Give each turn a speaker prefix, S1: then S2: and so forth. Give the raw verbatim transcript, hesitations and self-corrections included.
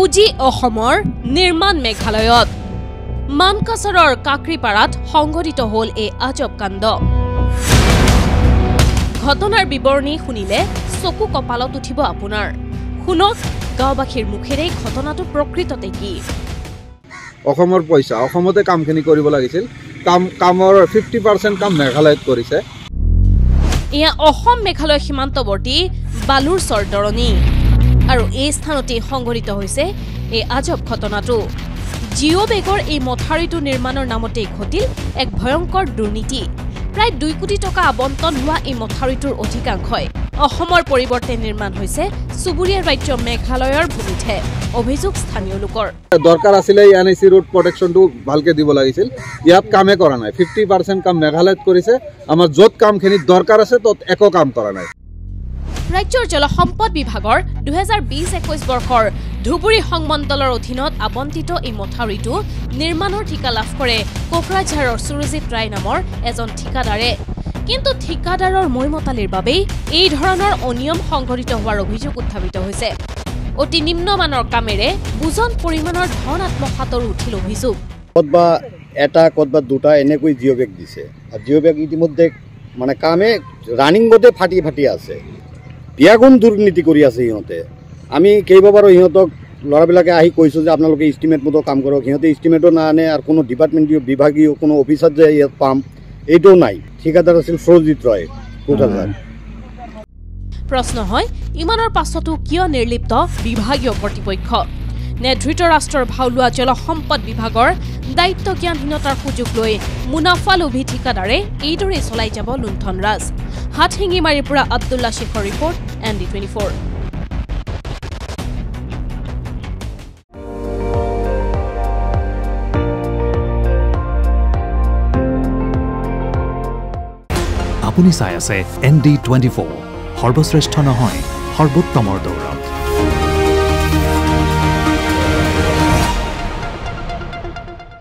S1: উজি অসমৰ নিৰ্মাণ মেঘালয়ত মানকাছৰৰ কাকৰিপাৰাত সংঘটিত হল এই আজব কাণ্ড ঘটনাৰ বিৱৰণী শুনিলে চকু কপালত উঠিব আপোনাৰ শুনক গাঁওবাসীৰ মুখেৰে ঘটনাটো প্ৰকৃততে কি
S2: অসমৰ পইচা অসমতে কামখিনি কৰিব লাগিছিল কাম কামৰ ফিফটি পাৰ্চেণ্ট কাম মেঘালয়ত কৰিছে
S1: ইয়া অসম মেঘালয় সীমান্তৱৰ্তী বালুৰ চৰদৰণী আৰু এই স্থানতে সংঘটিত হৈছে এই আজব ঘটনাটো জিঅ' বেগৰ এই মথাউৰিটো নিৰ্মাণৰ নামতে ঘটিল এক ভয়ংকৰ দুৰ্নীতি প্ৰায় দুই কোটি টকা আবণ্টন হোৱা এই মথাউৰিটোৰ অধিকাংশই অসমৰ পৰিৱৰ্তে নিৰ্মাণ হৈছে চুবুৰীয়া ৰাজ্য মেঘালয়ৰ ভূমিতহে অভিযোগ স্থানীয় লোকৰ
S2: দৰকাৰ আছিল এন আই চি ৰোড প্ৰটেকশ্যনটো ভালকে দিব লাগিছিল ইয়াত কামে কৰা নাই ফিফটি পাৰ্চেণ্ট কাম মেঘালয়ত কৰিছে আমাৰ য'ত কামখিনি দৰকাৰ আছে তত একো কাম কৰা নাই
S1: ৰাজ্যৰ জলসম্পদ বিভাগৰ দুহেজাৰ বিশ একৈশ বৰ্ষৰ ধুবুৰী সংমণ্ডলৰ অধীনত আবণ্টিত এই মথাউৰিটো নিৰ্মাণৰ ঠিকা লাভ কৰে কোকৰাঝাৰৰ সুৰজিত ৰায় নামৰ এজন ঠিকাদাৰে কিন্তু ঠিকাদাৰৰ মৈমতালিৰ বাবেই এই ধৰণৰ অনিয়ম সংঘটিত হোৱাৰ অভিযোগ উত্থাপিত হৈছে অতি নিম্নমানৰ কামেৰে বুজন পৰিমাণৰ ধন আত্মসাতৰ উঠিল অভিযোগ
S3: কতবা এটা কতবা দুটা এনেকৈ জিঅ' বেগ দিছে আৰু জিঅ' বেগ ইতিমধ্যে মানে কামে ৰানিংতে ফাটি ফাটি আছে বিয়াগুণ দুৰ্নীতি কৰি আছে সিহঁতে আমি কেইবাবাৰো সিহঁতক ল'ৰাবিলাকে আহি কৈছোঁ যে আপোনালোকে ইষ্টিমেট মতো কাম কৰক সিহঁতে ইষ্টিমেটো নানে আৰু কোনো ডিপাৰ্টমেণ্টীয় বিভাগীয় কোনো অফিচাৰ যে ইয়াত পাম এইটোও নাই ঠিকাদাৰ আছিল সুৰজিত ৰয় কোকৰাঝাৰ
S1: প্ৰশ্ন হয় ইমানৰ পাছতো কিয় নিৰ্লিপ্ত বিভাগীয় কৰ্তৃপক্ষ নে ধৃতৰাষ্ট্ৰৰ ভাও লোৱা জলসম্পদ বিভাগৰ দায়িত্ব জ্ঞানহীনতাৰ সুযোগ লৈ মুনাফা লোভী ঠিকাদাৰে এইদৰে চলাই যাব লুণ্ঠন ৰাজ হাতশিঙিমাৰীৰ পৰা আব্দুল্লা শেখৰ report N D twenty four
S4: আপুনি চাই আছে এন ডি টুৱেণ্টি ফ'ৰ সৰ্বশ্ৰেষ্ঠ নহয় সৰ্বোত্তমৰ দৌৰ